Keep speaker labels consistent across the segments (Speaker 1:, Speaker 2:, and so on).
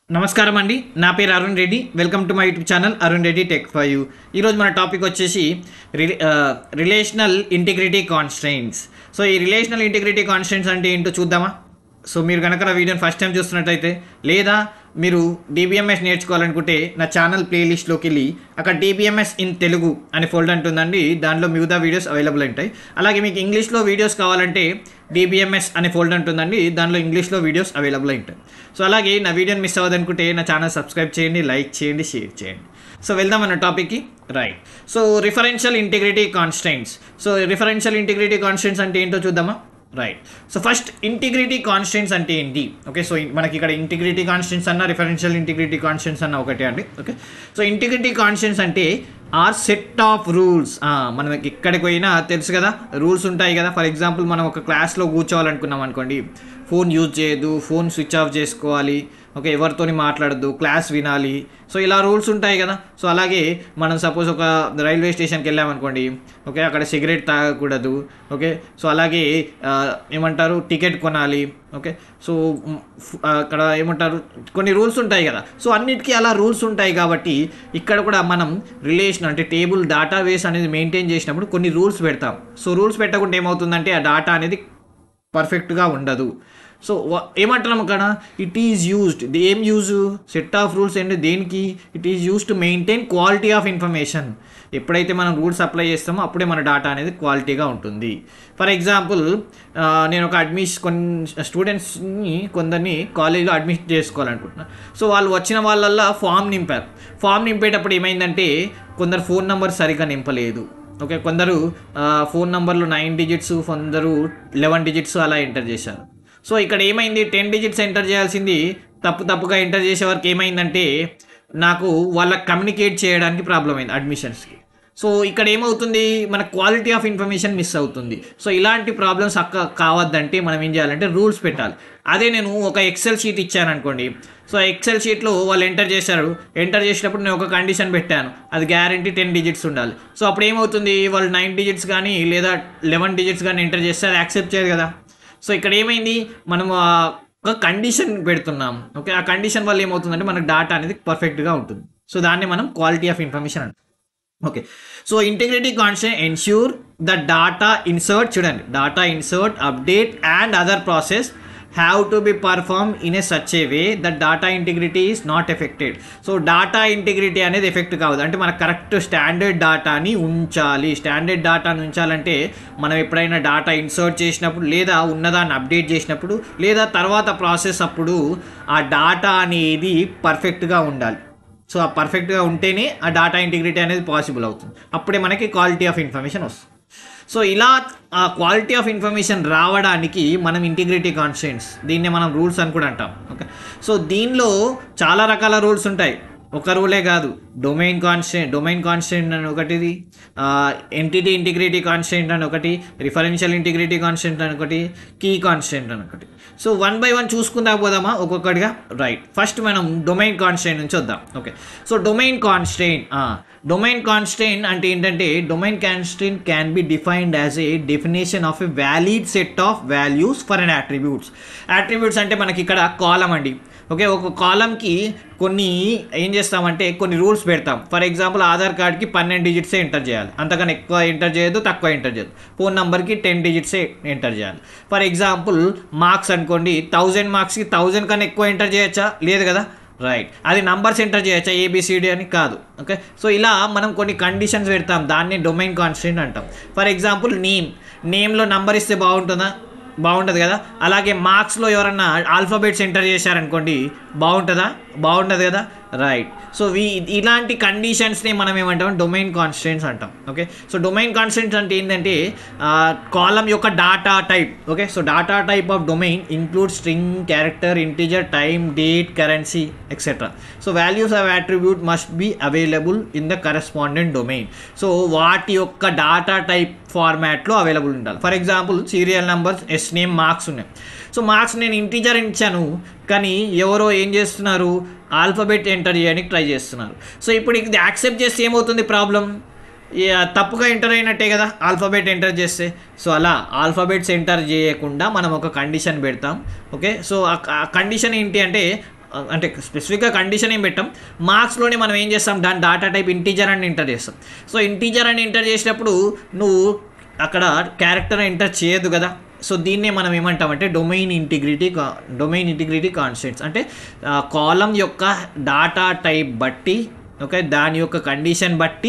Speaker 1: నమస్కారం అండి. నా పేరు Arun Reddy. Welcome to my YouTube channel Arun Reddy tech for you. ఈరోజు మన టాపిక్ వచ్చేసి రిలేషనల్ ఇంటిగ్రిటీ కాన్స్ట్రెయింట్స్. సో ఈ రిలేషనల్ ఇంటిగ్రిటీ కాన్స్ట్రెయింట్స్ అంటే ఏంటో చూద్దామా? సో మీరు కనుక నా వీడియోని ఫస్ట్ టైం చూస్తున్నట్టయితే, లేదా మీరు DBMS నేర్చుకోవాలనుకుంటే నా ఛానల్ ప్లేలిస్ట్లోకి వెళ్ళి అక్కడ DBMS ఇన్ తెలుగు అనే ఫోల్డర్ ఉంటుందండి. దానిలో మిగతా వీడియోస్ అవైలబుల్ ఉంటాయి. అలాగే మీకు ఇంగ్లీష్లో వీడియోస్ కావాలంటే DBMS అనే ఫోల్డర్ ఉంటుందండి. దానిలో ఇంగ్లీష్లో వీడియోస్ అవైలబుల్ ఉంటాయి. సో అలాగే నా వీడియోని మిస్ అవ్వదనుకుంటే నా ఛానల్ సబ్స్క్రైబ్ చేయండి, లైక్ చేయండి, షేర్ చేయండి. సో వెళ్దాం అన్న టాపిక్కి. Right. So referential integrity constraints. So referential integrity constraints అంటే ఏంటో చూద్దామా? Right. So first integrity constants అంటే ఏంటి? ఓకే, సో మనకి ఇక్కడ ఇంటిగ్రిటీ కాన్స్టెంట్స్ అన్న రిఫరెన్షియల్ ఇంటిగ్రిటీ కాన్స్టెంట్స్ అన్న ఒకటే అండి. ఓకే, సో ఇంటిగ్రిటీ కాన్స్టెంట్స్ అంటే ఆర్ సెట్ ఆఫ్ రూల్స్. మనకి ఎక్కడికి పోయినా తెలుసు కదా, రూల్స్ ఉంటాయి కదా. ఫర్ ఎగ్జాంపుల్ మనం ఒక క్లాస్లో కూర్చోవాలనుకున్నాం అనుకోండి, ఫోన్ యూజ్ చేయొద్దు, ఫోన్ స్విచ్ ఆఫ్ చేసుకోవాలి, ఓకే, ఎవరితోని మాట్లాడద్దు, క్లాస్ వినాలి. సో ఇలా రూల్స్ ఉంటాయి కదా. సో అలాగే మనం సపోజ్ ఒక రైల్వే స్టేషన్కి వెళ్ళామనుకోండి, ఓకే, అక్కడ సిగరెట్ తాగకూడదు, ఓకే. సో అలాగే ఏమంటారు, టికెట్ కొనాలి, ఓకే. సో అక్కడ ఏమంటారు, కొన్ని రూల్స్ ఉంటాయి కదా. సో అన్నిటికీ అలా రూల్స్ ఉంటాయి కాబట్టి ఇక్కడ కూడా మనం రిలేషన్ అంటే టేబుల్ డేటాబేస్ అనేది మెయింటైన్ చేసినప్పుడు కొన్ని రూల్స్ పెడతాం. సో రూల్స్ పెట్టకుండా ఏమవుతుందంటే ఆ డేటా అనేది పర్ఫెక్ట్గా ఉండదు. సో ఏమంటున్నాం అక్కడ, ఇట్ ఈజ్ యూజ్డ్, ఏం యూజ్, సెట్ ఆఫ్ రూల్స్ అంటే దేనికి, it is use to maintain quality of information. ఎప్పుడైతే మనం రూల్స్ అప్లై చేస్తామో అప్పుడే మన డేటా అనేది క్వాలిటీగా ఉంటుంది. ఫర్ ఎగ్జాంపుల్ నేను ఒక కొన్ని స్టూడెంట్స్ని కొందరిని కాలేజీలో అడ్మిట్ చేసుకోవాలనుకుంటున్నాను. సో వాళ్ళు వచ్చిన వాళ్ళల్లో ఫామ్ నింపారు. ఫామ్ నింపేటప్పుడు ఏమైందంటే కొందరు ఫోన్ నెంబర్ సరిగ్గా నింపలేదు, ఓకే. కొందరు ఫోన్ నెంబర్లు 9 డిజిట్స్, కొందరు 11 డిజిట్స్ అలా ఎంటర్ చేశారు. సో ఇక్కడ ఏమైంది, 10 డిజిట్స్ ఎంటర్ చేయాల్సింది తప్పుగా ఎంటర్ చేసే వరకు ఏమైందంటే నాకు వాళ్ళకి కమ్యూనికేట్ చేయడానికి ప్రాబ్లం అయింది అడ్మిషన్స్కి. సో ఇక్కడ ఏమవుతుంది, మన క్వాలిటీ ఆఫ్ ఇన్ఫర్మేషన్ మిస్ అవుతుంది. సో ఇలాంటి ప్రాబ్లమ్స్ కావద్దంటే మనం ఏం చేయాలంటే రూల్స్ పెట్టాలి. అదే నేను ఒక ఎక్సెల్ షీట్ ఇచ్చాను అనుకోండి, సో ఎక్సెల్ షీట్లో వాళ్ళు ఎంటర్ చేశారు, ఎంటర్ చేసినప్పుడు నేను ఒక కండిషన్ పెట్టాను, అది గ్యారంటీ 10 డిజిట్స్ ఉండాలి. సో అప్పుడు ఏమవుతుంది, వాళ్ళు 9 డిజిట్స్ కానీ లేదా 11 డిజిట్స్ కానీ ఎంటర్ చేస్తే అది యాక్సెప్ట్ చేయరు కదా. సో ఇక్కడ ఏమైంది, మనం ఒక కండిషన్ పెడుతున్నాం, ఓకే. ఆ కండిషన్ వల్ల ఏమవుతుందంటే మనకు డేటా అనేది పర్ఫెక్ట్గా ఉంటుంది. సో దాన్ని మనం క్వాలిటీ ఆఫ్ ఇన్ఫర్మేషన్ అంటాం, okay. So integrity constant ensure the data insert, చూడండి, data insert, update and other process have to be perform in a such a way that data integrity is not affected. So data integrity అనేది affect కావద్దు అంటే మనకు correct standard డేటాని ఉంచాలి. Standard డేటాని ఉంచాలంటే మనం ఎప్పుడైనా డేటా ఇన్సర్ట్ చేసినప్పుడు, లేదా ఉన్నదాన్ని అప్డేట్ చేసినప్పుడు, లేదా తర్వాత ప్రాసెస్ అప్పుడు ఆ డేటా అనేది పర్ఫెక్ట్గా ఉండాలి. సో ఆ పర్ఫెక్ట్గా ఉంటేనే ఆ డేటా ఇంటిగ్రిటీ అనేది పాసిబుల్ అవుతుంది. అప్పుడే మనకి క్వాలిటీ ఆఫ్ ఇన్ఫర్మేషన్ వస్తుంది. సో ఇలా ఆ క్వాలిటీ ఆఫ్ ఇన్ఫర్మేషన్ రావడానికి మనం ఇంటిగ్రిటీ కాన్స్టెంట్స్, దీన్నే మనం రూల్స్ అని కూడా అంటాం, ఓకే. సో దీనిలో చాలా రకాల రూల్స్ ఉంటాయి, ఒక రూలే కాదు. డొమైన్ కాన్స్టెంట్ అని ఒకటిది, ఎంటిటీ ఇంటిగ్రిటీ కాన్స్టెంట్ అని ఒకటి, రిఫరెన్షియల్ ఇంటిగ్రిటీ కాన్స్టెంట్ అని ఒకటి, కీ కాన్స్టెంట్ అని ఒకటి. సో 1 by 1 చూసుకుందా పోదామా ఒక్కొక్కటిగా? రైట్. ఫస్ట్ మనం డొమైన్ కాన్స్టెంట్ నుంచి వద్దాం, ఓకే. సో డొమైన్ కాన్స్టెంట్ అంటే ఏంటంటే, domain constant can be defined as a definition of a valid set of values for an attributes. Attributes అంటే మనకి ఇక్కడ కాలం అండి, ఓకే. ఒక కాలంకి కొన్ని ఏం చేస్తామంటే కొన్ని రూల్స్ పెడతాం. ఫర్ ఎగ్జాంపుల్ ఆధార్ కార్డ్కి 12 డిజిట్సే ఎంటర్ చేయాలి, అంతకన్నా ఎక్కువ ఎంటర్ చేయొద్దు, తక్కువ ఎంటర్ చేయొద్దు. ఫోన్ నెంబర్కి 10 డిజిట్సే ఎంటర్ చేయాలి. ఫర్ ఎగ్జాంపుల్ మార్క్స్ అనుకోండి, 1000 మార్క్స్కి 1000 కన్నా ఎక్కువ ఎంటర్ చేయొచ్చా? లేదు కదా. రైట్. అది నంబర్స్ ఎంటర్ చేయొచ్చా? ABCD అని కాదు, ఓకే. సో ఇలా మనం కొన్ని కండిషన్స్ పెడతాం, దాన్ని డొమైన్ కాన్స్టెంట్ అంటాం. ఫర్ ఎగ్జాంపుల్ నేమ్లో నంబర్ ఇస్తే బాగుంటుంది కదా. అలాగే మార్క్స్లో ఎవరన్నా ఆల్ఫాబెట్స్ ఎంటర్ చేశారనుకోండి, బాగుంటుంది కదా. రైట్. సో ఇలాంటి కండిషన్స్ని మనం ఏమంటాం, డొమైన్ కాన్స్టెంట్స్ అంటాం, ఓకే. సో డొమైన్ కాన్స్టెంట్స్ అంటే ఏంటంటే కాలం యొక్క data type, okay. So data type of domain include string, character, integer, time, date, currency etcetera. So values of attribute must be available in the correspondent domain. So వాటి యొక్క data type ఫార్మాట్లో available ఉండాలి. For example serial numbers, name, marks ఉన్నాయి. So marks నేను integer ఇచ్చాను, కానీ ఎవరో ఏం చేస్తున్నారు, ఆల్ఫాబెట్ ఎంటర్ చేయడానికి ట్రై చేస్తున్నారు. సో ఇప్పుడు ఇది యాక్సెప్ట్ చేస్తే ఏమవుతుంది ప్రాబ్లం, తప్పుగా ఎంటర్ అయినట్టే కదా ఆల్ఫాబెట్ ఎంటర్ చేస్తే. సో అలా ఆల్ఫాబెట్స్ ఎంటర్ చేయకుండా మనం ఒక కండిషన్ పెడతాం, ఓకే. సో ఆ కండిషన్ ఏంటి అంటే అంటే స్పెసిఫిక్గా కండిషన్ ఏం పెట్టాం, మార్క్స్లోనే మనం ఏం చేస్తాం, దాని డాటా టైప్ ఇంటీజర్ అని ఎంటర్ చేస్తాం. సో ఇంటీజర్ అని ఎంటర్ చేసినప్పుడు నువ్వు అక్కడ క్యారెక్టర్ ఎంటర్ చేయదు కదా. సో దీన్నే మనం ఏమంటామంటే డొమైన్ ఇంటిగ్రిటీ కాన్స్టెంట్స్. అంటే కాలం యొక్క డాటా టైప్ బట్టి, ఓకే, దాని యొక్క కండిషన్ బట్టి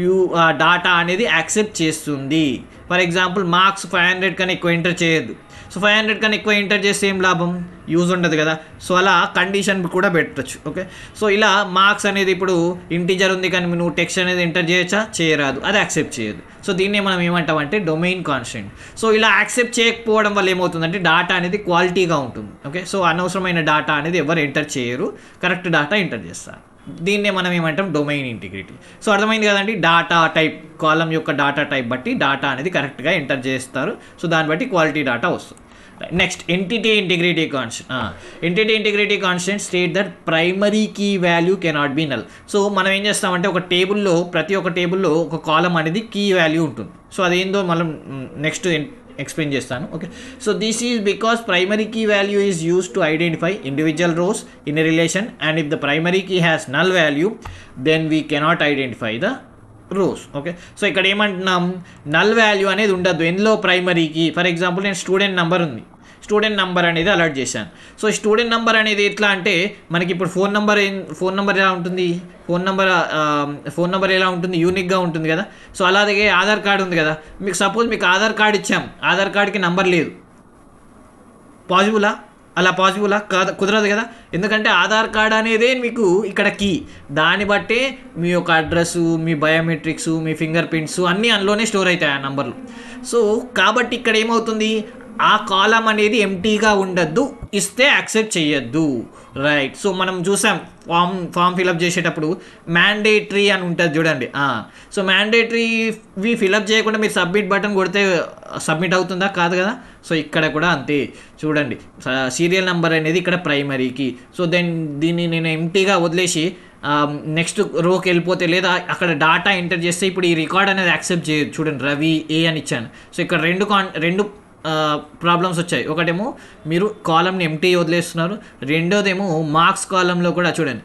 Speaker 1: డాటా అనేది యాక్సెప్ట్ చేస్తుంది. ఫర్ ఎగ్జాంపుల్ మార్క్స్ 500 కన్నా ఎక్కువ ఎంటర్ చేయొద్దు. సో 500 కన్నా ఎక్కువ ఎంటర్ చేస్తే ఏం లాభం, యూజ్ ఉండదు కదా. సో అలా కండిషన్ కూడా పెట్టచ్చు. ఓకే, సో ఇలా మార్క్స్ అనేది ఇప్పుడు ఇంటీజర్ ఉంది కానీ నువ్వు టెక్స్ట్ అనేది ఎంటర్ చేయొచ్చా, చేయరాదు, అది యాక్సెప్ట్ చేయదు. సో దీన్నే మనం ఏమంటామంటే డొమైన్ కాన్స్టెంట్. సో ఇలా యాక్సెప్ట్ చేయకపోవడం వల్ల ఏమవుతుందంటే డాటా అనేది క్వాలిటీగా ఉంటుంది. ఓకే, సో అనవసరమైన డాటా అనేది ఎవరు ఎంటర్ చేయరు, కరెక్ట్ డాటా ఎంటర్ చేస్తారు. దీన్నే మనం ఏమంటాం డొమైన్ ఇంటిగ్రిటీ. సో అర్థమైంది కదండి, డాటా టైప్, కాలం యొక్క డాటా టైప్ బట్టి డాటా అనేది కరెక్ట్గా ఎంటర్ చేస్తారు. సో దాన్ని బట్టి క్వాలిటీ డాటా వస్తుంది. Next entity integrity constant. Entity integrity constant state that primary key value cannot be null. So మనం ఏం చేస్తామంటే ఒక టేబుల్లో, ప్రతి ఒక్క టేబుల్లో ఒక కాలం అనేది కీ వాల్యూ ఉంటుంది. సో అదేందో మనం నెక్స్ట్ ఎక్స్ప్లెయిన్ చేస్తాను. Okay, so this is because primary key value is used to identify individual rows in a relation and if the primary key has null value then we cannot identify the rows. Okay, so ఇక్కడ ఏమంటున్నాం, null value అనేది ఉండద్దు ఎందులో, ప్రైమరీకి. For example నేను student number ఉంది, student number అనేది alert చేశాను. సో స్టూడెంట్ నెంబర్ అనేది ఎట్లా అంటే మనకి ఇప్పుడు ఫోన్ నెంబర్ ఎలా ఉంటుంది, ఫోన్ నెంబర్ ఎలా ఉంటుంది, యూనిక్గా ఉంటుంది కదా. సో అలాగే ఆధార్ కార్డు ఉంది కదా, మీకు సపోజ్ మీకు ఆధార్ కార్డు ఇచ్చాం, ఆధార్ కార్డుకి నెంబర్ లేదు, పాసిబులా? అలా పాసిబులా? కాదు, కుదరదు కదా. ఎందుకంటే ఆధార్ కార్డ్ అనేదే మీకు ఇక్కడ కీ, దాన్ని బట్టే మీ యొక్క అడ్రస్సు, మీ బయోమెట్రిక్స్, మీ ఫింగర్ ప్రింట్స్ అన్నీ అందులోనే స్టోర్ అవుతాయి ఆ నెంబర్లు. సో కాబట్టి ఇక్కడ ఏమవుతుంది, ఆ కాలం అనేది ఎంటీగా ఉండద్దు, ఇస్తే యాక్సెప్ట్ చేయొద్దు. రైట్, సో మనం చూసాం ఫామ్ ఫిలప్ చేసేటప్పుడు మ్యాండేటరీ అని ఉంటుంది చూడండి. సో మ్యాండేటరీవి ఫిలప్ చేయకుండా మీరు సబ్మిట్ బటన్ కొడితే సబ్మిట్ అవుతుందా, కాదు కదా. సో ఇక్కడ కూడా అంతే చూడండి, సీరియల్ నెంబర్ అనేది ఇక్కడ ప్రైమరీకి. సో దీన్ని నేను ఎంటీగా వదిలేసి నెక్స్ట్ రోకి వెళ్ళిపోతే, లేదా అక్కడ డాటా ఎంటర్ చేస్తే ఇప్పుడు ఈ రికార్డ్ అనేది యాక్సెప్ట్ చేయదు. చూడండి రవి ఏ అని ఇచ్చాను. సో ఇక్కడ రెండు ప్రాబ్లమ్స్ వచ్చాయి. ఒకటేమో మీరు కాలంని ఎంటీ వదిలేస్తున్నారు, రెండోదేమో మార్క్స్ కాలంలో కూడా చూడండి,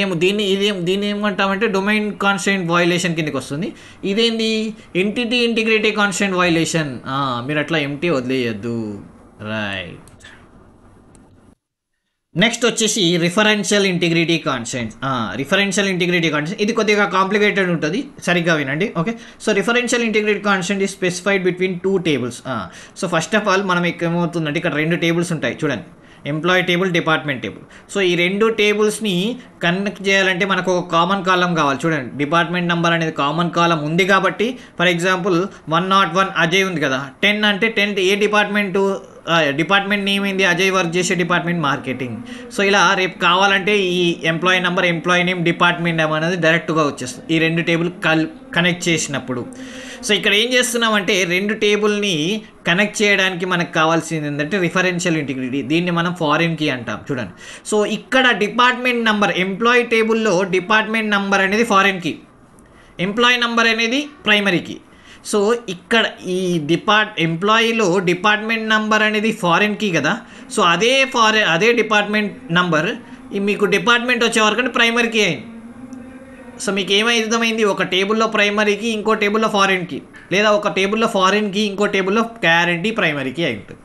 Speaker 1: దీన్ని ఏమంటామంటే డొమైన్ కాన్స్టెంట్ వయలేషన్ కిందకి వస్తుంది. ఇదేంది, ఎంటిటీ ఇంటిగ్రిటీ కాన్స్టెంట్ వయలేషన్. మీరు అట్లా ఎంటీ వదిలేయద్దు. రైట్, నెక్స్ట్ వచ్చేసి referential integrity constants. Referential integrity constant ఇది కొద్దిగా కాంప్లికేటెడ్ ఉంటుంది, సరిగ్గా వినండి. Okay, so referential integrity constant is specified between 2 tables. So first of all మనం ఏమవుతుందంటే ఇక్కడ 2 టేబుల్స్ ఉంటాయి చూడండి, employee table, department table. So ఈ 2 టేబుల్స్ని కనెక్ట్ చేయాలంటే మనకు ఒక కామన్ కాలం కావాలి. చూడండి డిపార్ట్మెంట్ నెంబర్ అనేది కామన్ కాలం ఉంది కాబట్టి, ఫర్ ఎగ్జాంపుల్ 101 అజయ్ ఉంది కదా, 10 అంటే 10 ఏ డిపార్ట్మెంట్ నేమ్ ఏంది, అజయ్ వర్క్ చేసే డిపార్ట్మెంట్ మార్కెటింగ్. సో ఇలా రేపు కావాలంటే ఈ employee number, employee name, department name అనేది డైరెక్ట్గా వచ్చేస్తుంది ఈ 2 టేబుల్ కనెక్ట్ చేసినప్పుడు. సో ఇక్కడ ఏం చేస్తున్నామంటే 2 టేబుల్ని కనెక్ట్ చేయడానికి మనకు కావాల్సింది ఏంటంటే రిఫరెన్షియల్ ఇంటిగ్రిటీ. దీన్ని మనం ఫారిన్ కీ అంటాం. చూడండి, సో ఇక్కడ డిపార్ట్మెంట్ నెంబర్, ఎంప్లాయీ టేబుల్లో డిపార్ట్మెంట్ నెంబర్ అనేది ఫారిన్ కీ, ఎంప్లాయీ నెంబర్ అనేది ప్రైమరీ కీ. సో ఇక్కడ ఈ ఎంప్లాయీలో డిపార్ట్మెంట్ నెంబర్ అనేది ఫారిన్ కీ కదా. సో అదే డిపార్ట్మెంట్ నెంబర్ మీకు డిపార్ట్మెంట్ వచ్చే వరకు ప్రైమరీ కీ అయింది. సో మీకు ఏమైంది, ఒక టేబుల్లో ప్రైమరీకి, ఇంకో టేబుల్లో ఫారిన్కి, లేదా ఒక టేబుల్లో ఫారిన్కి, ఇంకో టేబుల్లో గ్యారంటీ ప్రైమరీకి అయి ఉంటుంది.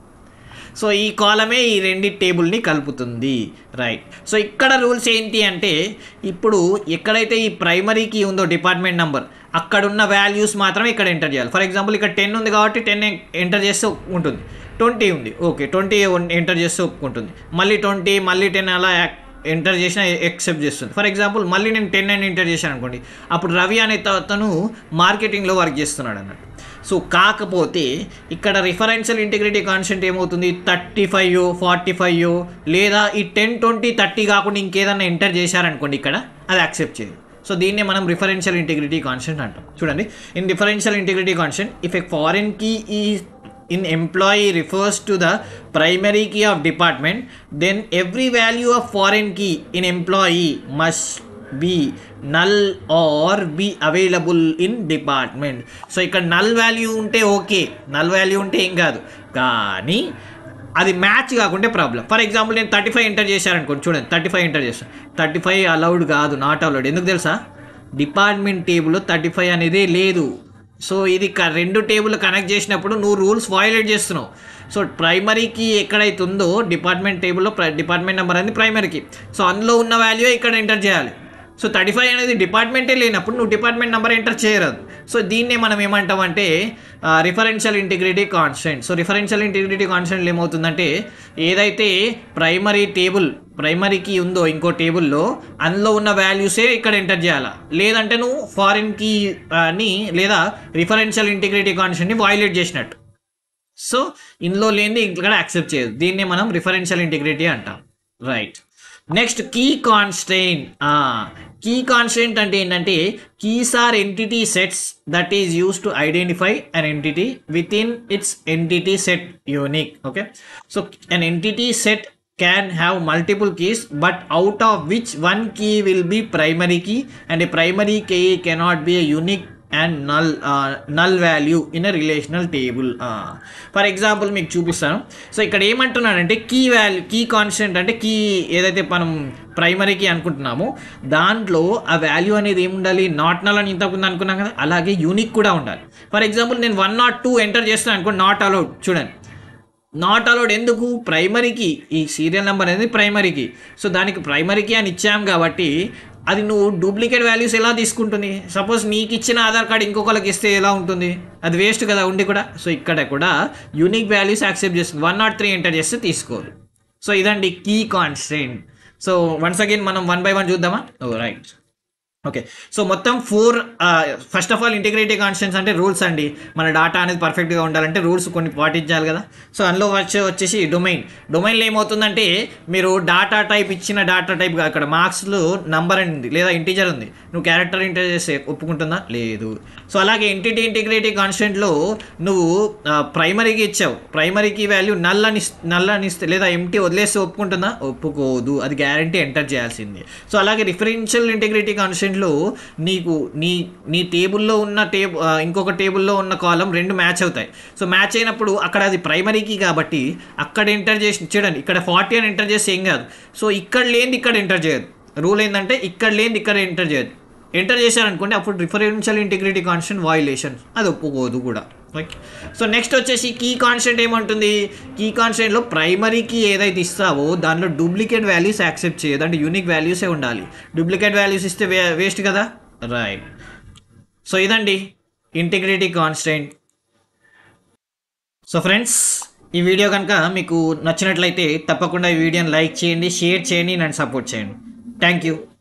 Speaker 1: సో ఈ కాలమే ఈ 2 టేబుల్ని కలుపుతుంది. రైట్, సో ఇక్కడ రూల్స్ ఏంటి అంటే ఇప్పుడు ఎక్కడైతే ఈ ప్రైమరీకి ఉందో డిపార్ట్మెంట్ నెంబర్, అక్కడున్న వాల్యూస్ మాత్రమే ఇక్కడ ఎంటర్ చేయాలి. ఫర్ ఎగ్జాంపుల్ ఇక్కడ 10 ఉంది కాబట్టి 10 ఎంటర్ చేస్తే ఉంటుంది, 20 ఉంది, ఓకే 20 ఎంటర్ చేస్తే ఒప్పుకుంటుంది, మళ్ళీ 20 మళ్ళీ 10 అలా ఎంటర్ చేసినా యాక్సెప్ట్ చేస్తుంది. ఫర్ ఎగ్జాంపుల్ మళ్ళీ నేను 10 అని ఎంటర్ చేశాను అనుకోండి, అప్పుడు రవి అనే అతను మార్కెటింగ్లో వర్క్ చేస్తున్నాడు అన్నట్టు. సో కాకపోతే ఇక్కడ రిఫరెన్షియల్ ఇంటిగ్రిటీ కాన్స్టెంట్ ఏమవుతుంది, 35 45 లేదా ఈ 10 20 30 కాకుండా ఇంకేదన్నా ఎంటర్ చేశారనుకోండి, ఇక్కడ అది యాక్సెప్ట్ చేయదు. సో దీన్నే మనం రిఫరెన్షియల్ ఇంటిగ్రిటీ కాన్స్టెంట్ అంటాం. చూడండి, in referential integrity constant if a foreign key is in employee refers to the primary key of department, then every value of foreign key in employee must be null or be available in department. So ఇక్కడ null value ఉంటే okay, null value ఉంటే ఏం కాదు, కానీ అది match కాకుంటే problem. For example నేను 35 enter చేశారనుకోండి, చూడండి 35 ఎంటర్ చేస్తాను, 35 అలౌడ్ కాదు, నాట్ అలౌడ్. ఎందుకు తెలుసా? డిపార్ట్మెంట్ టేబుల్లో 35 అనేది లేదు. సో ఇది రెండు టేబుల్ కనెక్ట్ చేసినప్పుడు నువ్వు రూల్స్ వయోలేట్ చేస్తున్నావు. సో ప్రైమరీకి ఎక్కడైతే ఉందో డిపార్ట్మెంట్ టేబుల్లో డిపార్ట్మెంట్ నెంబర్ అనేది ప్రైమరీకి, సో అందులో ఉన్న వాల్యూ ఇక్కడ ఎంటర్ చేయాలి. సో 35 అనేది డిపార్ట్మెంటే లేనప్పుడు నువ్వు డిపార్ట్మెంట్ నెంబర్ ఎంటర్ చేయరాదు. సో దీన్నే మనం ఏమంటామంటే referential integrity constant. So referential integrity constant ఏమవుతుందంటే ఏదైతే ప్రైమరీకి ఉందో ఇంకో టేబుల్లో అందులో ఉన్న వాల్యూసే ఇక్కడ ఎంటర్ చేయాలా, లేదంటే నువ్వు ఫారిన్ కీ అని లేదా రిఫరెన్షియల్ ఇంటిగ్రిటీ కాన్స్టెంట్ని వయోలేట్ చేసినట్టు. సో ఇందులో లేనిది ఇక్కడ యాక్సెప్ట్ చేయదు. దీన్నే మనం రిఫరెన్షియల్ ఇంటిగ్రిటీ అంటాం. Right. Next key constant. Key constant అంటే ఏంటంటే keys are entity sets that is use to identify an entity with in its entity set unique. Okay, so an entity set can have multiple keys but out of which one key will be primary key and a primary key cannot be a unique and null value in a relational table. For example మీకు చూపిస్తాను. So ఇక్కడ ఏమంటున్నానంటే key constant అంటే key ఏదైతే మనం ప్రైమరీకి అనుకుంటున్నామో దాంట్లో ఆ వాల్యూ అనేది ఏముండాలి, నాట్ నల్ అని ఇంతకుముందు అనుకున్నాం కదా, అలాగే యూనిక్ కూడా ఉండాలి. ఫర్ ఎగ్జాంపుల్ నేను 102 ఎంటర్ చేస్తాను అనుకో, నాట్ అలౌడ్. చూడండి, నాట్ అలౌడ్ ఎందుకు? ప్రైమరీకి ఈ సీరియల్ నెంబర్ అనేది ప్రైమరీకి, సో దానికి ప్రైమరీకి అని ఇచ్చాం కాబట్టి అది నువ్వు డూప్లికేట్ వాల్యూస్ ఎలా తీసుకుంటుంది? సపోజ్ నీకు ఇచ్చిన ఆధార్ కార్డు ఇంకొకరికి ఇస్తే ఎలా ఉంటుంది? అది వేస్ట్ కదా ఉండి కూడా. సో ఇక్కడ కూడా యూనిక్ వాల్యూస్ యాక్సెప్ట్ చేస్తుంది. 103 ఎంటర్ చేస్తే తీసుకోదు. సో ఇదండి key constant. So once again మనం 1 by 1 చూద్దామా? రైట్. ఓకే, సో మొత్తం 4 first of all integrity constants అంటే రూల్స్ అండి. మన డేటా అనేది పర్ఫెక్ట్గా ఉండాలంటే రూల్స్ కొన్ని పాటించాలి కదా. సో అందులో వచ్చేసి డొమైన్లో ఏమవుతుందంటే మీరు డేటా టైప్ ఇచ్చిన డేటా టైప్ అక్కడ మార్క్స్లో నంబర్ ఉంది లేదా ఇంటీజర్ ఉంది, నువ్వు క్యారెక్టర్ ఎంటర్ చేస్తే ఒప్పుకుంటుందా? లేదు. సో అలాగే ఎంటిటీ ఇంటిగ్రిటీ కాన్స్టెంట్లో నువ్వు ప్రైమరీకి ఇచ్చావు, ప్రైమరీకి వాల్యూ నల్ అని ఇస్తే లేదా ఎంటీ వదిలేస్తే ఒప్పుకుంటుందా? ఒప్పుకోదు, అది గ్యారంటీ ఎంటర్ చేయాల్సింది. సో అలాగే రిఫరెన్షియల్ ఇంటిగ్రిటీ కాన్స్టెంట్ లో నీకు నీ టేబుల్లో ఉన్న ఇంకొక టేబుల్లో ఉన్న కాలం రెండు మ్యాచ్ అవుతాయి. సో మ్యాచ్ అయినప్పుడు అక్కడ అది ప్రైమరీకి కాబట్టి అక్కడ ఎంటర్ చేసి చూడండి, ఇక్కడ 40 అని ఎంటర్ చేసి ఏం కాదు. సో ఇక్కడ లేనిది ఇక్కడ ఎంటర్ చేయదు. రూల్ ఏంటంటే ఇక్కడ లేనిది ఇక్కడ ఎంటర్ చేయదు. ఎంటర్ చేశారనుకోండి అప్పుడు రిఫరెన్షియల్ ఇంటిగ్రిటీ కాన్స్టెంట్ వయోలేషన్, అది ఒప్పుకోదు కూడా. ఓకే, సో నెక్స్ట్ వచ్చేసి కీ కాన్స్టెంట్ ఏమంటుంది? కీ కాన్స్టెంట్లో ప్రైమరీకి ఏదైతే ఇస్తావో దానిలో డూప్లికేట్ వాల్యూస్ యాక్సెప్ట్ చేయదు, అంటే యూనిక్ వాల్యూసే ఉండాలి. డూప్లికేట్ వాల్యూస్ ఇస్తే వేస్ట్ కదా. రైట్. సో ఇదండి ఇంటిగ్రిటీ కాన్స్టెంట్. సో ఫ్రెండ్స్, ఈ వీడియో కనుక మీకు నచ్చినట్లయితే తప్పకుండా ఈ వీడియోని లైక్ చేయండి, షేర్ చేయండి, నన్ను సపోర్ట్ చేయండి. Thank you.